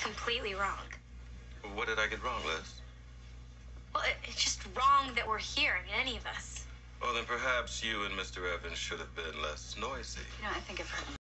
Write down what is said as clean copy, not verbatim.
completely wrong. What did I get wrong, Liz? Well, it's just wrong that we're here. I mean, any of us. Well, then perhaps you and Mr. Evans should have been less noisy. I think I've heard